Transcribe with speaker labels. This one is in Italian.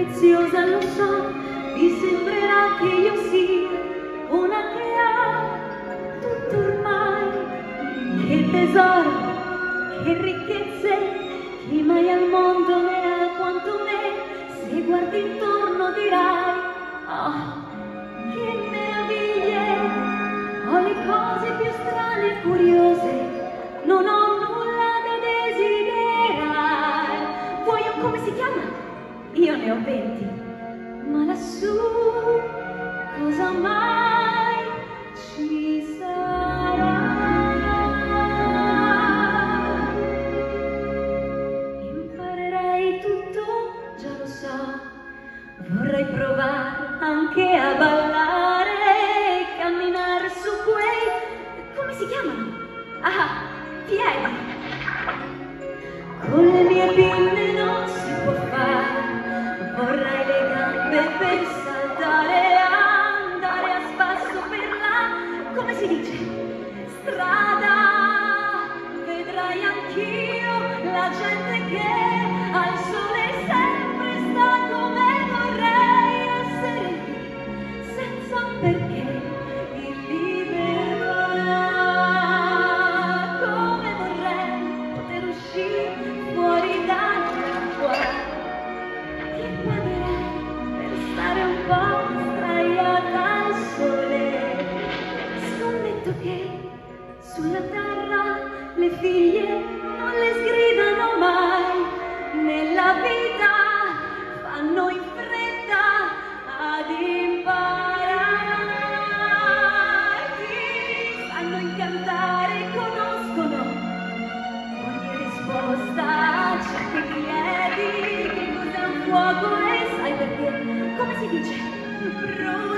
Speaker 1: preziosa, lo so, vi sembrerà che io sia una che ha tutto ormai. Che tesoro, che ricchezze, chi mai al mondo ne ha quanto me. Se guardi intorno dirai, oh, che meraviglie, ho le cose più strane e curiose, non ho nulla da desiderare. Vuoi un come si chiama? Io ne ho 20, ma lassù cosa mai ci sarà? Imparerei tutto, già lo so, vorrei provare anche a ballare e camminare su quei, come si chiamano? Ah, piedi. Con le mie pinne non si può fare, vorrei le gambe per saltare, andare a spasso per la, come si dice, strada. Vedrai anch'io la gente che al sole sempre sta come vorrei essere lì, senza un perché, in libertà. Come vorrei poter uscire fuori dall'acqua, ti pagherei per stare un po' sdraiata al sole. Scommetto che sulla terra le figlie non le sgridano mai, nella vita fanno in fretta ad imparare. Ti sanno incantare, conoscono ogni risposta, c'è che chiedi che cos'è un fuoco e sai perché, come si dice,